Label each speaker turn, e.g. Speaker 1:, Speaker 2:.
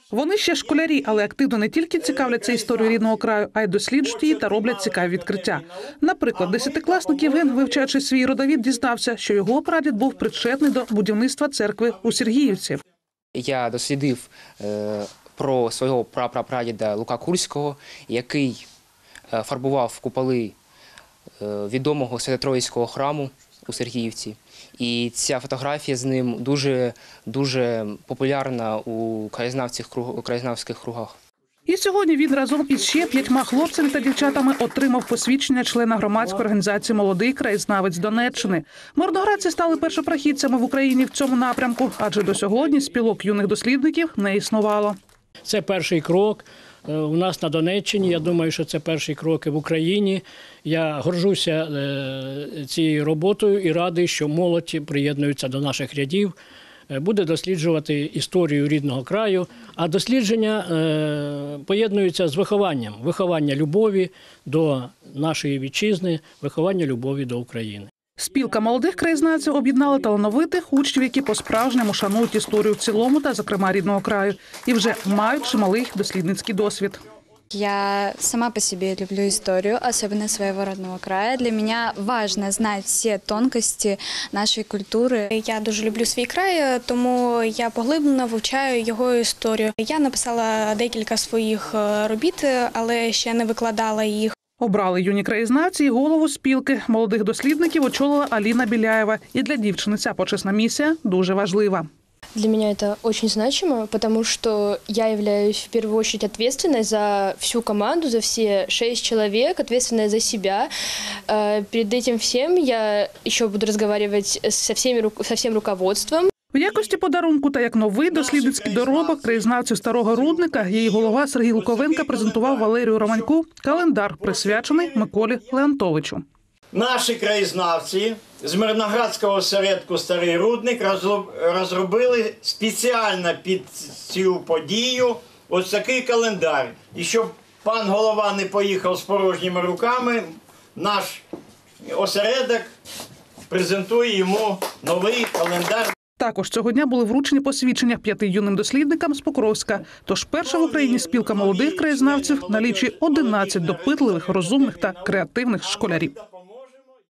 Speaker 1: Вони ще школярі, але активно не тільки цікавляться історією рідного краю, а й досліджують її та роблять цікаві відкриття. Наприклад, 10-класник Євген, вивчаючи свій родовід, дізнався, що його прадід був причетний до будівництва церкви у Сергіївці.
Speaker 2: Я дослідив про свого прапрапрадіда Лука Курського, який фарбував куполи відомого Свято-Троїцького храму у Сергіївці. І ця фотографія з ним дуже популярна у краєзнавських кругах.
Speaker 1: І сьогодні він разом із ще 5 хлопцями та дівчатами отримав посвідчення члена громадської організації «Молодий краєзнавець Донеччини». Мирноградці стали першопрохідцями в Україні в цьому напрямку, адже до сьогодні спілок юних дослідників не існувало.
Speaker 3: Це перший крок у нас на Донеччині. Я думаю, що це перший крок і в Україні. Я горжуся цією роботою і радий, що молодь приєднується до наших рядів, буде досліджувати історію рідного краю, а дослідження поєднуються з вихованням. Виховання любові до нашої вітчизни, виховання любові до України.
Speaker 1: Спілка молодих краєзнавців об'єднала талановитих учнів, які по-справжньому шанують історію в цілому та, зокрема, рідного краю, і вже мають чималий дослідницький досвід.
Speaker 4: Я сама по себе люблю историю, особенно своего родного края. Для меня важно знать все тонкости нашої культури.
Speaker 5: Я дуже люблю свій край, тому я поглиблено вивчаю його історію. Я написала декілька своїх робіт, але ще не викладала їх.
Speaker 1: Обрали юні краєзнавці і голову спілки молодих дослідників очолила Аліна Біляєва. І для дівчини ця почесна місія дуже важлива.
Speaker 6: Для меня это очень значимо, потому что я являюсь в первую очередь ответственной за всю команду, за все 6 человек, ответственной за себя. Перед этим всем я еще буду разговаривать со всем руководством.
Speaker 1: В якості подарунку та як новий дослідницький доробок краєзнавців Старого Рудника її голова Сергій Луковенко презентував Валерію Романьку календар, присвячений Миколі Леонтовичу.
Speaker 7: Наші краєзнавці з Мирноградського осередку «Старий Рудник» розробили спеціально під цю подію ось такий календар. І щоб пан голова не поїхав з порожніми руками, наш осередок презентує йому новий календар.
Speaker 1: Також цього дня були вручені посвідчення 5 юним дослідникам з Покровська. Тож перша в Україні спілка молодих краєзнавців налічує 11 допитливих, розумних та креативних школярів.